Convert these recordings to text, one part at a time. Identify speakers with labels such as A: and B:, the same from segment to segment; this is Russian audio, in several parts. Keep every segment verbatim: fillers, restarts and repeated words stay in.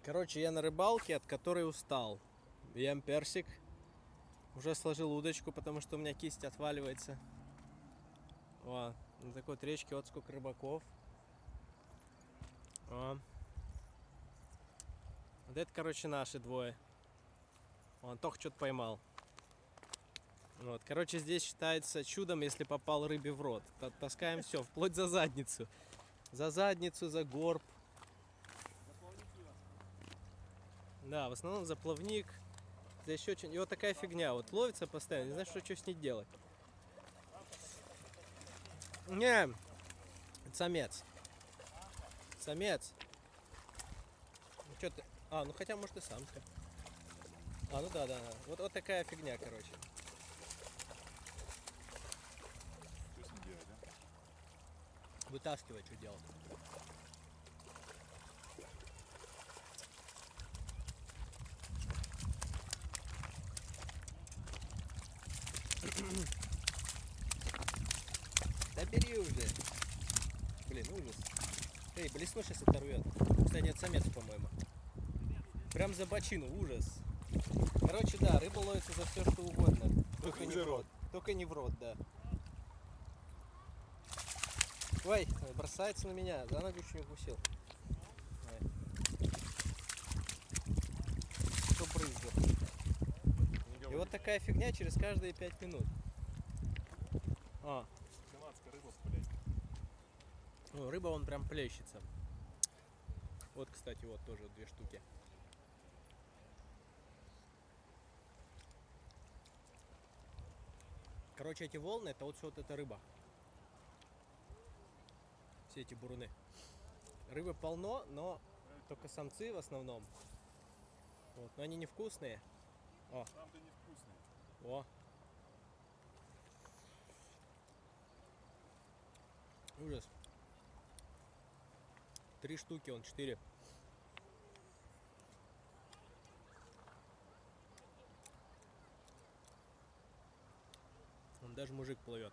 A: Короче, я на рыбалке, от которой устал. Ем персик. Уже сложил удочку, потому что у меня кисть отваливается. О, на такой вот речке вот сколько рыбаков. О. Вот это, короче, наши двое. Он только что-то поймал. Вот, короче, здесь считается чудом, если попал рыбе в рот. Таскаем все, вплоть за задницу. За задницу, за горб. Да, в основном за плавник. За еще что-нибудь. И вот такая фигня. Вот ловится постоянно, не знаешь, что, что с ней делать. Не, это самец. Самец. Ну, что ты... А, ну хотя, может, и самка. А, ну да, да, да. Вот, вот такая фигня, короче.
B: Что с ним делать, да?
A: Вытаскивать, что делать. Да бери уже. Блин, ужас. Эй, блесну сейчас оторвет. Кстати, это самец, по-моему. Прям за бочину, ужас. Короче, да, рыба ловится за все, что угодно. Только, Только не в рот. Только не в рот, да. Ой, бросается на меня. За ногу чуть не укусил. Ой. Что брызжет. И вот такая фигня через каждые пять минут. А.
B: Канадская рыба в пляне.
A: Ну, рыба вон прям плещется. Вот, кстати, вот тоже две штуки. Короче, эти волны, это вот все вот эта рыба. Все эти буруны. Рыбы полно, но только самцы в основном. Вот, но они невкусные. О.
B: Сам-то невкусный.
A: О. Ужас. Три штуки, он четыре. Он даже мужик плывет.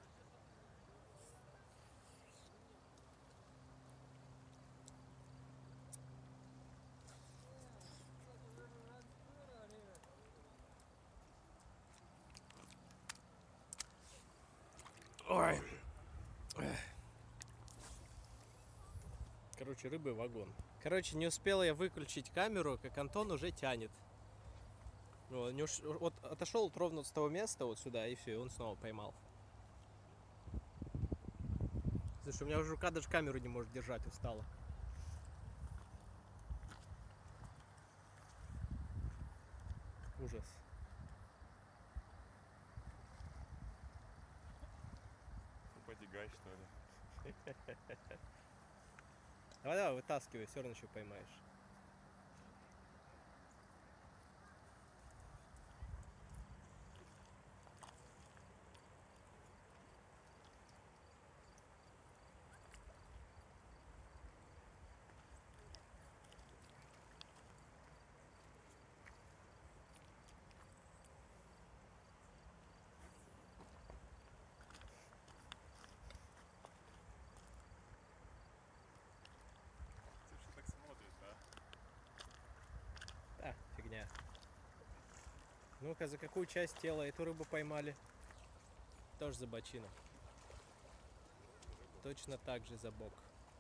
A: Ой. Короче, рыбы вагон. Короче, не успел я выключить камеру, как Антон уже тянет. Вот, не уж, вот отошел вот ровно с того места вот сюда, и все, и он снова поймал. Слушай, у меня уже рука даже камеру не может держать, устала. Ужас.
B: Подигай, что ли?
A: Давай, давай, вытаскивай, все равно еще поймаешь.
B: Ты что так смотришь, а?
A: Да, фигня. Ну-ка, за какую часть тела эту рыбу поймали? Тоже за бочину. Точно так же за бок.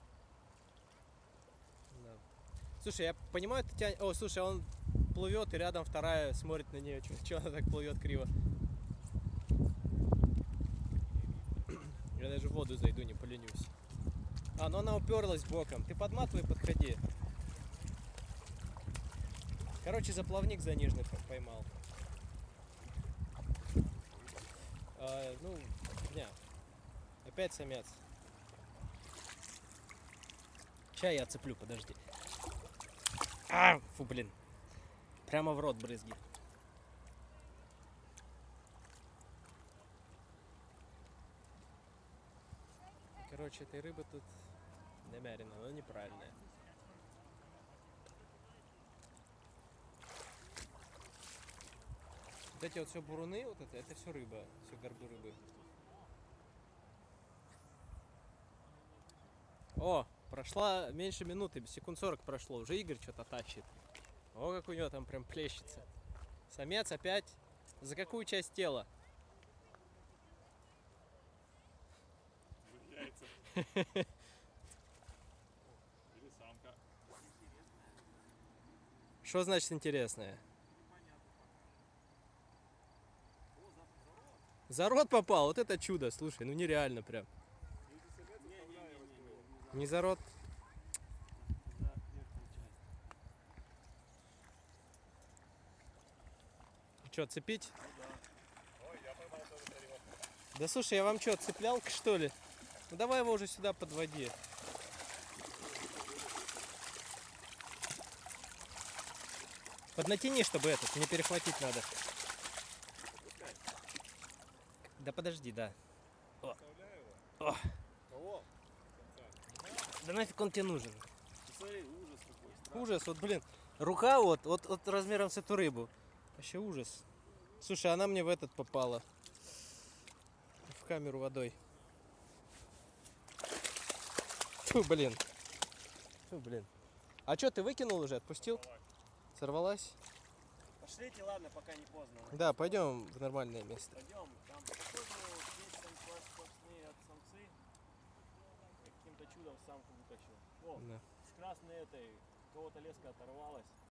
A: Да. Слушай, я понимаю, ты тянешь... О, слушай, он плывет, и рядом вторая смотрит на нее. Чего она так плывет криво? Я даже в воду зайду, не поленюсь. А, ну она уперлась боком. Ты подматывай, подходи. Короче, за плавник заниженный поймал. А, ну, дня. Опять самец. Чай я цеплю, подожди. А, фу, блин. Прямо в рот брызги. Короче, этой рыбы тут намеренно, но неправильная. Вот эти вот все буруны, вот это, это все рыба, все горбы рыбы. О, прошла меньше минуты, секунд сорок прошло, уже Игорь что-то тащит. О, как у него там прям плещется. Самец опять. За какую часть тела?
B: Яйца. Или самка.
A: Что значит интересное? За рот попал, вот это чудо, слушай, ну нереально прям. Не за рот. Че, цепить?
B: Ой, я поймал тоже тарелок.
A: Да слушай, я вам что, цеплялка что ли? Ну давай его уже сюда подводи. Поднатяни, чтобы этот, не перехватить надо. Да подожди, да. О.
B: Оставляю его.
A: О.
B: Кого?
A: Да нафиг он тебе нужен?
B: Смотри, ужас какой. Страшный.
A: Ужас, вот блин, рука вот, вот, вот размером с эту рыбу. Вообще ужас. Слушай, она мне в этот попала. В камеру водой. Фу, блин. Фу, блин. А что, ты выкинул уже, отпустил? Сорвалась?
C: Пошлите, ладно, пока не поздно.
A: Да, пойдем в нормальное место.
C: Пойдем, там походу здесь самцы сплошные от самцы. Каким-то чудом самку вытащил. О,
A: Да.
C: с красной этой, кого-то леска оторвалась.